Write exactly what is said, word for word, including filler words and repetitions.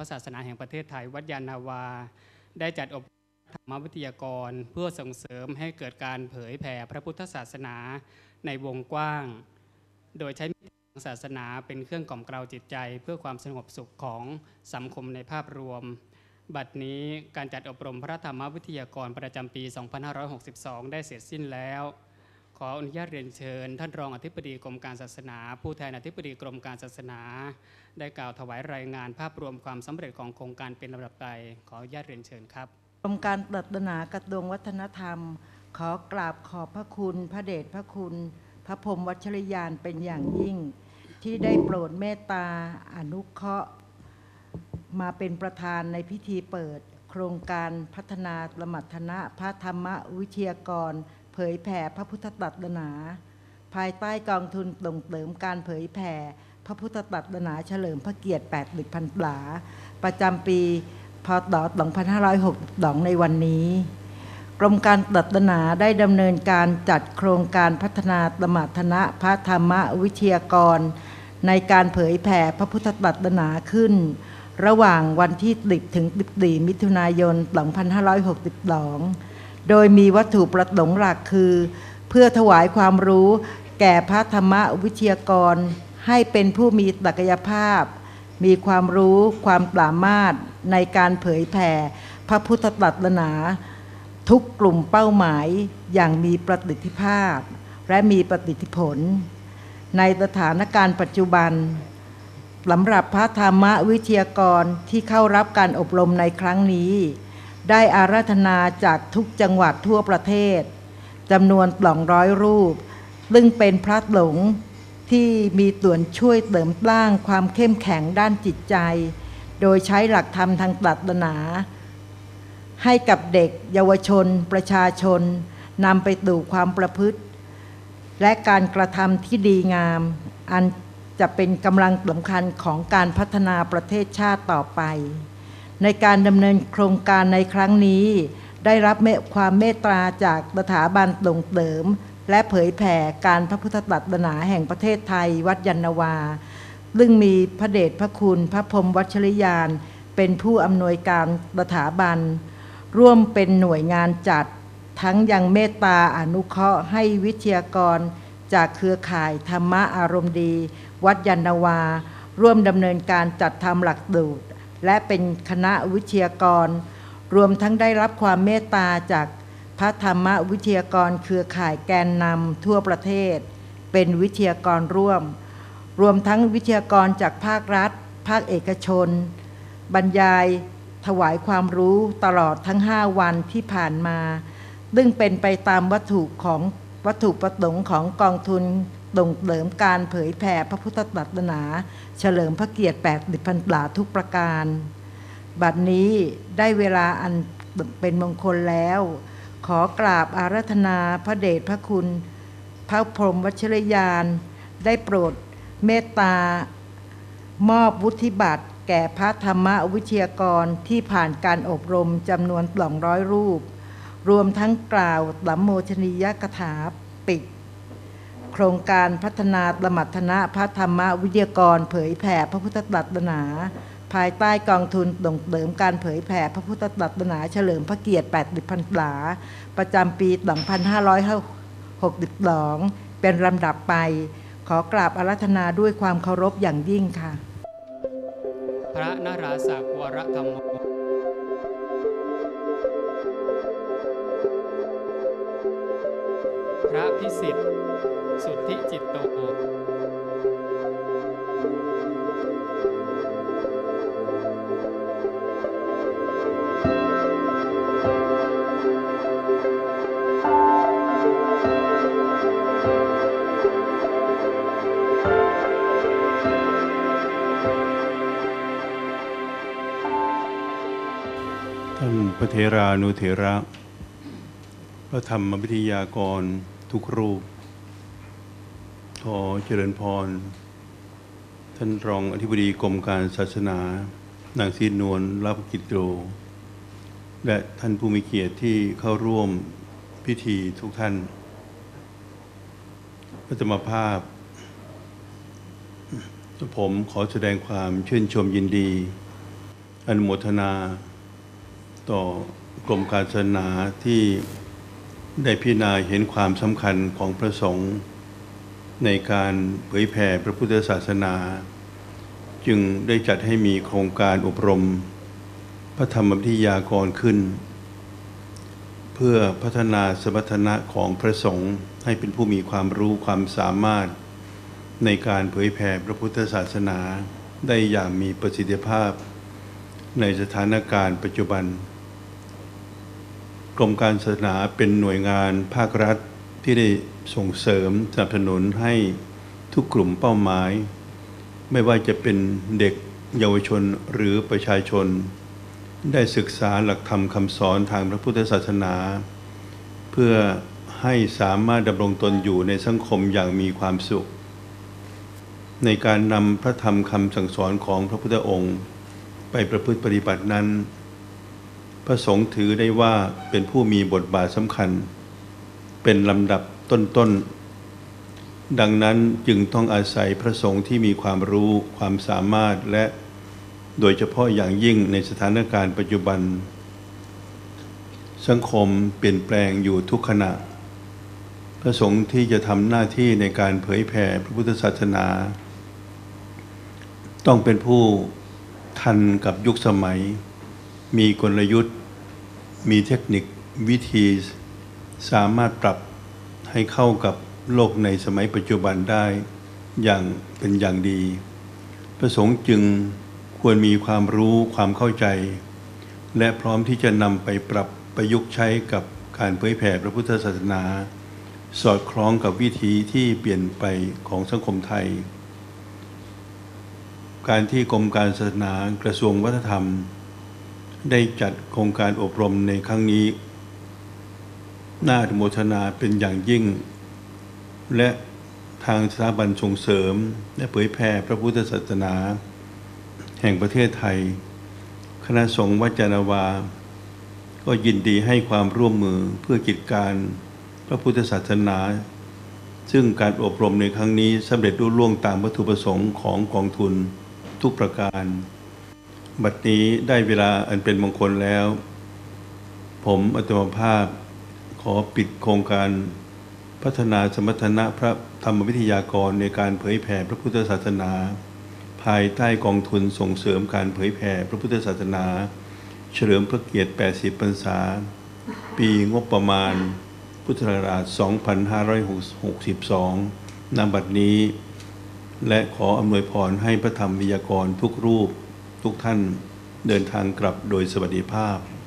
ศาสนาแห่งประเทศไทยวัดยานนาวาได้จัดอบรมธรรมวิทยากรเพื่อส่งเสริมให้เกิดการเผยแผ่พระพุทธศาสนาในวงกว้างโดยใช้มิติทางศาสนาเป็นเครื่องกล่อมเกลาจิตใจเพื่อความสงบสุขของสังคมในภาพรวมบัดนี้การจัดอบรมพระธรรมวิทยากรประจำปี สองพันห้าร้อยหกสิบสอง ได้เสร็จสิ้นแล้วขออนุญาตเรียนเชิญท่านรองอธิบดีกรมการศาสนาผู้แทนอธิบดีกรมการศาสนาได้กล่าวถวายรายงานภาพรวมความสำเร็จของโครงการเป็นลำดับไปขออนุญาตเรียนเชิญครับกรมการศาสนากระทรวงวัฒนธรรมขอกราบขอบพระคุณพระเดชพระคุณพระพรหมวัชรยานเป็นอย่างยิ่งที่ได้โปรดเมตตาอนุเคราะห์มาเป็นประธานในพิธีเปิดโครงการพัฒนาสมรรถนะพระธรรมวิทยากรเผยแผ่พระพุทธศาสนาภายใต้กองทุนส่งเสริมการเผยแผ่พระพุทธศาสนาเฉลิมพระเกียรติแปดสิบพรรษาประจำปีพ.ศ. สองพันห้าร้อยหกสิบสองในวันนี้กรมการศาสนาได้ดำเนินการจัดโครงการพัฒนาสมรรถนะพระธรรมวิทยากรในการเผยแผ่พระพุทธศาสนาขึ้นระหว่างวันที่สิบถึงสิบสี่มิถุนายนสองพันห้าร้อยหกสิบสองโดยมีวัตถุประสงค์หลักคือเพื่อถวายความรู้แก่พระธรรมวิทยากรให้เป็นผู้มีศักยภาพมีความรู้ความสามารถในการเผยแผ่พระพุทธศาสนาทุกกลุ่มเป้าหมายอย่างมีประสิทธิภาพและมีประสิทธิผลในสถานการณ์ปัจจุบันสำหรับพระธรรมวิทยากรที่เข้ารับการอบรมในครั้งนี้ได้อาราธนาจากทุกจังหวัดทั่วประเทศจำนวนสองร้อยรูปซึ่งเป็นพระสงฆ์ที่มีส่วนช่วยเสริมสร้างความเข้มแข็งด้านจิตใจโดยใช้หลักธรรมทางศาสนาให้กับเด็กเยาวชนประชาชนนำไปสู่ความประพฤติและการกระทำที่ดีงามอันจะเป็นกำลังสำคัญของการพัฒนาประเทศชาติต่อไปในการดำเนินโครงการในครั้งนี้ได้รับความเมตตาจากสถาบันส่งเสริมและเผยแผ่การพระพุทธศาสนาแห่งประเทศไทยวัดยานนาวาซึ่งมีพระเดชพระคุณพระพรหมวัชรยานเป็นผู้อำนวยการสถาบันร่วมเป็นหน่วยงานจัดทั้งยังเมตตาอนุเคราะห์ให้วิทยากรจากเครือข่ายธรรมะอารมณ์ดีวัดยานนาวาร่วมดำเนินการจัดทำหลักสูตรและเป็นคณะวิทยากรรวมทั้งได้รับความเมตตาจากพระธรรมวิทยากรเครือข่ายแกนนำทั่วประเทศเป็นวิทยากรร่วมรวมทั้งวิทยากรจากภาครัฐภาคเอกชนบรรยายถวายความรู้ตลอดทั้งห้าวันที่ผ่านมาซึ่งเป็นไปตามวัตถุของวัตถุประสงค์ของกองทุนส่งเสริมการเผยแผ่พระพุทธศาสนาเฉลิมพระเกียรติแปดสิบพรรษาทุกประการบัดนี้ได้เวลาอันเป็นมงคลแล้วขอกราบอาราธนาพระเดชพระคุณพระพรหมวัชรยานได้โปรดเมตตามอบวุฒิบัตรแก่พระธรรมวิทยากรที่ผ่านการอบรมจำนวนสองร้อยรูปรวมทั้งกล่าวสัมโมชนียกถาปิดโครงการพัฒนาสมรรถนะพระธรรมวิทยากรเผยแผ่พระพุทธศาสนาภายใต้กองทุนส่งเสริมการเผยแผ่พระพุทธศาสนาเฉลิมพระเกียรติแปดสิบพรรษาประจำปี สองพันห้าร้อยหกสิบสอง เป็นลำดับไปขอกราบอาราธนาด้วยความเคารพอย่างยิ่งค่ะพระนราศักดิ์วรธรรมโมพระพิสิทธิ์สุทธิจิตโตท่านพระเถรานุเถระพระธรรมวิทยากรทุกรูปขอเจริญพรท่านรองอธิบดีกรมการศาสนานางศรีนวลลับกิจโตและท่านผู้มีเกียรติที่เข้าร่วมพิธีทุกท่านพระธรรมภาพผมขอแสดงความชื่นชมยินดีอนุโมทนาต่อกรมการศาสนาที่ได้พิจารณาเห็นความสำคัญของพระสงฆ์ในการเผยแผ่พระพุทธศาสนาจึงได้จัดให้มีโครงการอบรมพระธรรมวิทยากรขึ้นเพื่อพัฒนาสมรรถนะของพระสงฆ์ให้เป็นผู้มีความรู้ความสามารถในการเผยแผ่พระพุทธศาสนาได้อย่างมีประสิทธิภาพในสถานการณ์ปัจจุบันกรมการศาสนาเป็นหน่วยงานภาครัฐที่ได้ส่งเสริมสนับสนุนให้ทุกกลุ่มเป้าหมายไม่ว่าจะเป็นเด็กเยาวชนหรือประชาชนได้ศึกษาหลักธรรมคำสอนทางพระพุทธศาสนาเพื่อให้สามารถดำรงตนอยู่ในสังคมอย่างมีความสุขในการนำพระธรรมคำสั่งสอนของพระพุทธองค์ไปประพฤติปฏิบัตินั้นพระสงฆ์ถือได้ว่าเป็นผู้มีบทบาทสำคัญเป็นลำดับต้นๆดังนั้นจึงต้องอาศัยพระสงฆ์ที่มีความรู้ความสามารถและโดยเฉพาะอย่างยิ่งในสถานการณ์ปัจจุบันสังคมเปลี่ยนแปลงอยู่ทุกขณะพระสงฆ์ที่จะทำหน้าที่ในการเผยแผ่พระพุทธศาสนาต้องเป็นผู้ทันกับยุคสมัยมีกลยุทธ์มีเทคนิควิธีสามารถปรับให้เข้ากับโลกในสมัยปัจจุบันได้อย่างเป็นอย่างดีพระสงฆ์จึงควรมีความรู้ความเข้าใจและพร้อมที่จะนำไปปรับประยุกต์ใช้กับการเผยแผ่พระพุทธศาสนาสอดคล้องกับวิถีที่เปลี่ยนไปของสังคมไทยการที่กรมการศาสนากระทรวงวัฒนธรรมได้จัดโครงการอบรมในครั้งนี้น่าอนุโมทนาเป็นอย่างยิ่งและทางสถาบันส่งเสริมและเผยแผ่พระพุทธศาสนาแห่งประเทศไทยคณะสงฆ์วัดยานนาวาก็ยินดีให้ความร่วมมือเพื่อกิจการพระพุทธศาสนาซึ่งการอบรมในครั้งนี้สำเร็จรุ่ล่วงตามวัตถุประสงค์ของกองทุนทุกประการบัดนี้ได้เวลาอันเป็นมงคลแล้วผมอาตมาภาพขอปิดโครงการพัฒนาสมรรถนะพระธรรมวิทยากรในการเผยแผ่พระพุทธศาสนาภายใต้กองทุนส่งเสริมการเผยแผ่พระพุทธศาสนาเฉลิมพระเกียรติแปดสิบพรรษาปีงบประมาณพุทธศักราชสองพันห้าร้อยหกสิบสองณ บัดนี้และขออำนวยพรให้พระธรรมวิทยากรทุกรูปทุกท่านเดินทางกลับโดยสวัสดิภาพ